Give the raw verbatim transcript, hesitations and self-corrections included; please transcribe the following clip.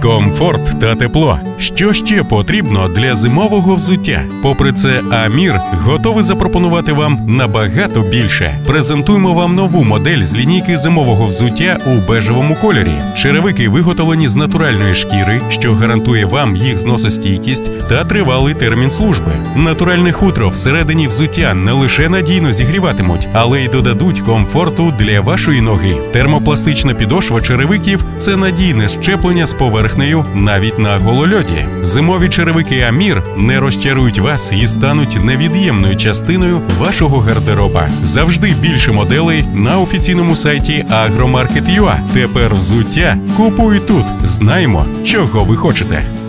Комфорт та тепло. Що ще потрібно для зимового взуття? Попри це, Амір готовий запропонувати вам набагато більше. Презентуємо вам нову модель з лінійки зимового взуття у бежевому кольорі. Черевики виготовлені з натуральної шкіри, що гарантує вам їх зносостійкість та тривалий термін служби. Натуральне хутро всередині взуття не лише надійно зігріватимуть, але й додадуть комфорту для вашої ноги. Термопластична підошва черевиків – це надійне щеплення з поверхнею навіть на голольоді. Зимові черевики Амір не розчарують вас і стануть невід'ємною частиною вашого гардероба. Завжди більше моделей на офіційному сайті агромаркет крапка ю а. Тепер взуття купуй тут. Знаємо, чого ви хочете.